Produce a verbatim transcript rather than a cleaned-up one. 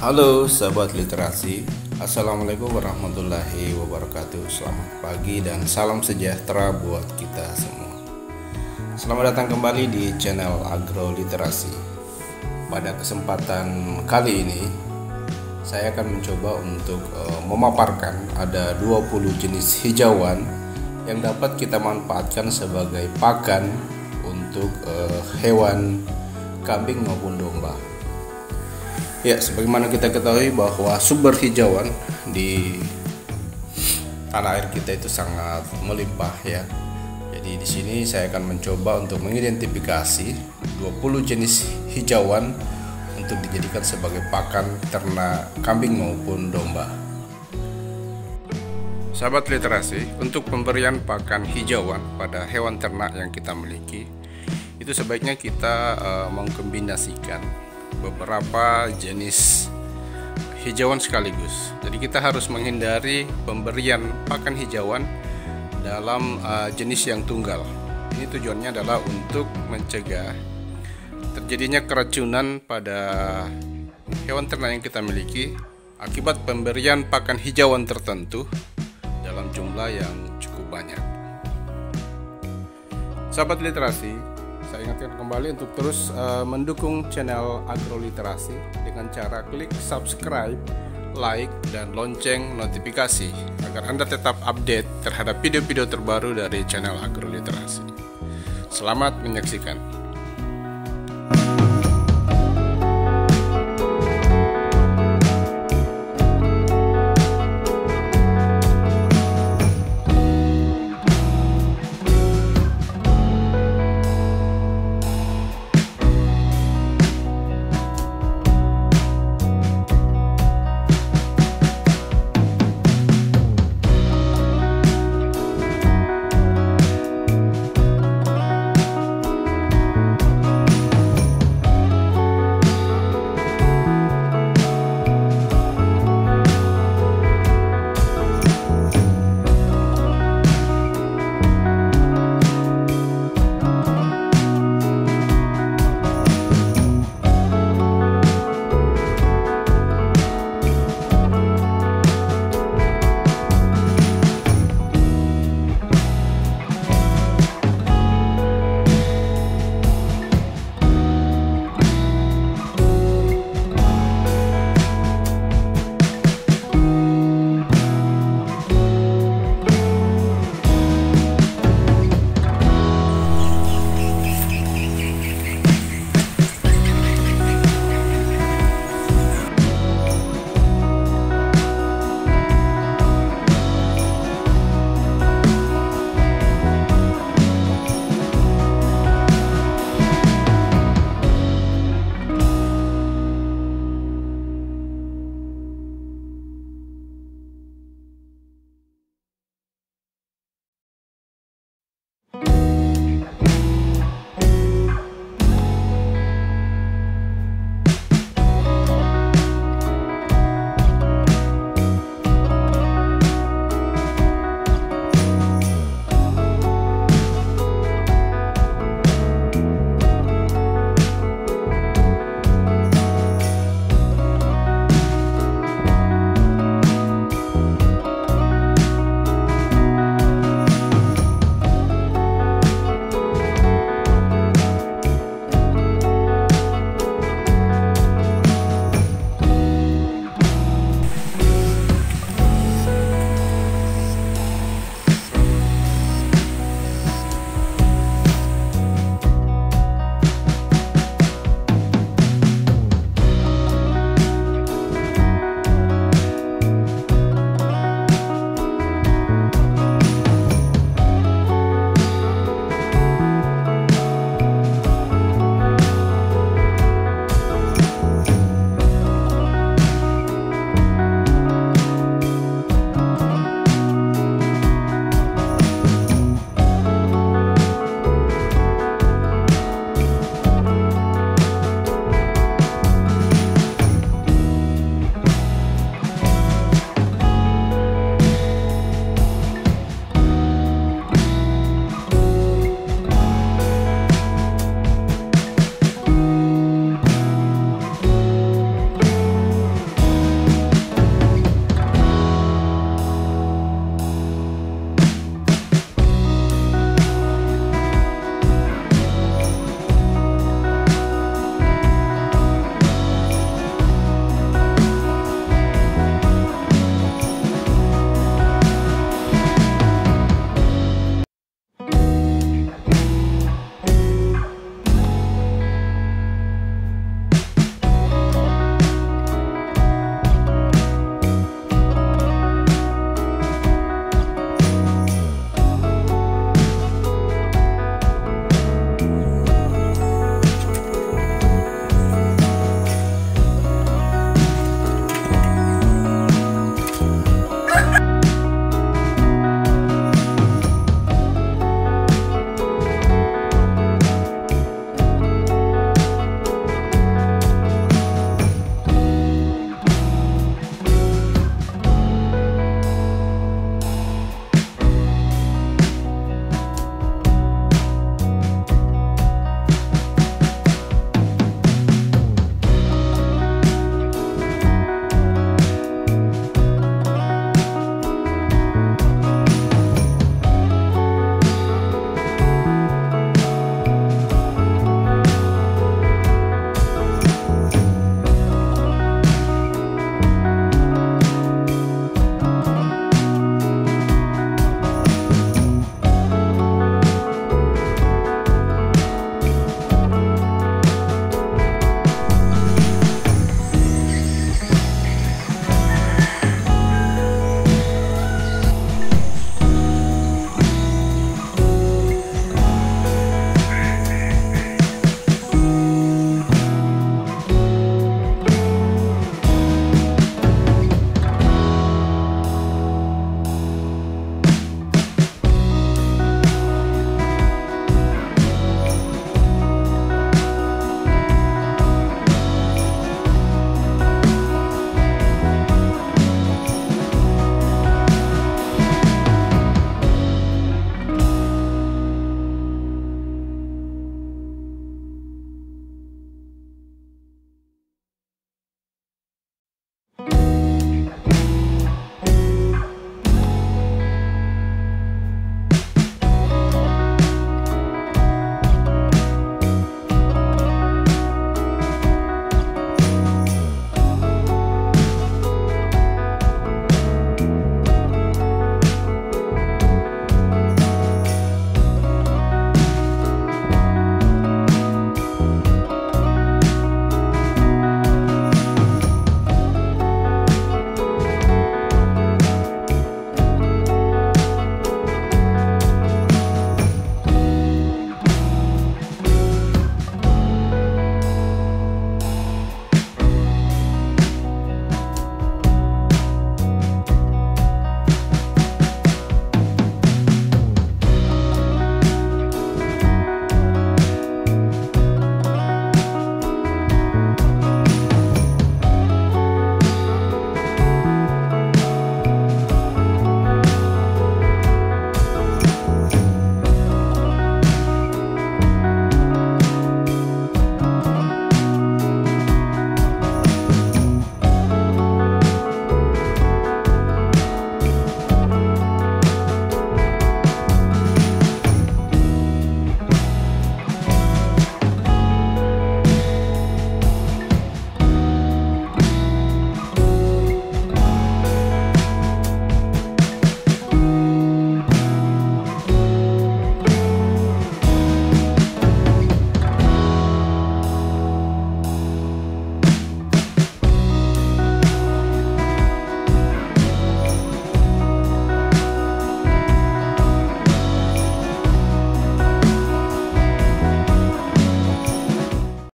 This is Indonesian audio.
Halo sahabat literasi, Assalamualaikum warahmatullahi wabarakatuh. Selamat pagi dan salam sejahtera buat kita semua. Selamat datang kembali di channel Agro Literasi. Pada kesempatan kali ini saya akan mencoba untuk uh, memaparkan ada dua puluh jenis hijauan yang dapat kita manfaatkan sebagai pakan untuk uh, hewan kambing maupun domba. Ya, sebagaimana kita ketahui bahwa sumber hijauan di tanah air kita itu sangat melimpah ya. Jadi di sini saya akan mencoba untuk mengidentifikasi dua puluh jenis hijauan untuk dijadikan sebagai pakan ternak kambing maupun domba. Sahabat literasi, untuk pemberian pakan hijauan pada hewan ternak yang kita miliki, itu sebaiknya kita uh, mengkombinasikan beberapa jenis hijauan sekaligus. Jadi kita harus menghindari pemberian pakan hijauan dalam uh, jenis yang tunggal. Ini tujuannya adalah untuk mencegah terjadinya keracunan pada hewan ternak yang kita miliki akibat pemberian pakan hijauan tertentu dalam jumlah yang cukup banyak. Sahabat literasi, saya ingatkan kembali untuk terus uh, mendukung channel Agro Literasi dengan cara klik subscribe, like, dan lonceng notifikasi agar Anda tetap update terhadap video-video terbaru dari channel Agro Literasi. Selamat menyaksikan.